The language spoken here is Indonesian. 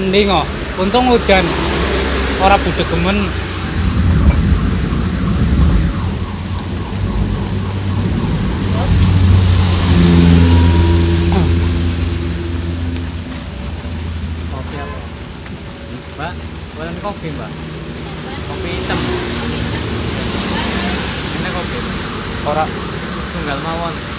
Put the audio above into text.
mending kok. Untung udan. Ora budek gemen. Kopi apa? Mbak, boleh kopi, Mbak. Kopi hitam. Ini kopi. Ora Tunggal mawon.